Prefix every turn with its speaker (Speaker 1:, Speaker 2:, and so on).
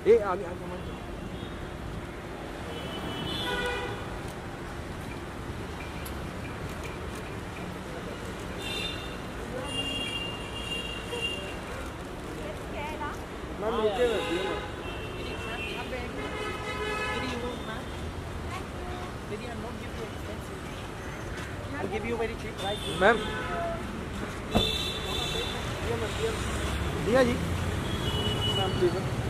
Speaker 1: ए आगे आगे मत मैम नीचे रख दिए
Speaker 2: I'll give you very cheap price.
Speaker 1: Ma'am दिया जी मैम प्लीज